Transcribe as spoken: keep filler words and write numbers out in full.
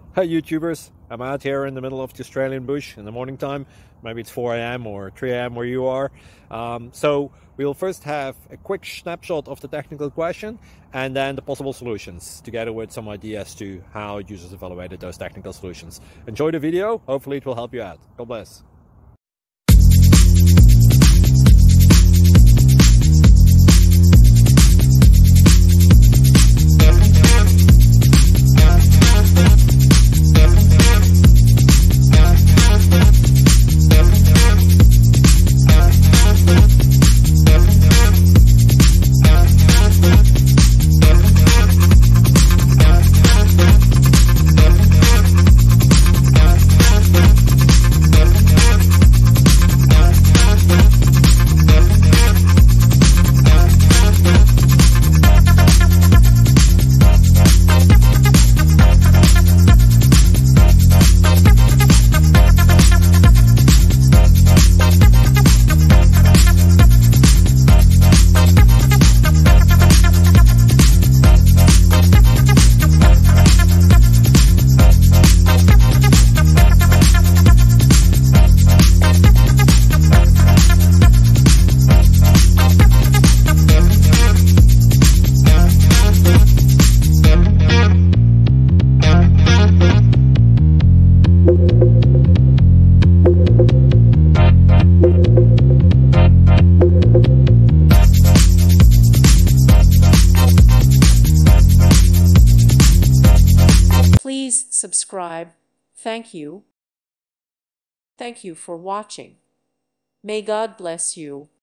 Hi YouTubers, I'm out here in the middle of the Australian bush in the morning time. Maybe it's four A M or three A M where you are. Um, so we'll first have a quick snapshot of the technical question and then the possible solutions, together with some ideas to how users evaluated those technical solutions. Enjoy the video, hopefully it will help you out. God bless. Please subscribe. Thank you. Thank you for watching. May God bless you.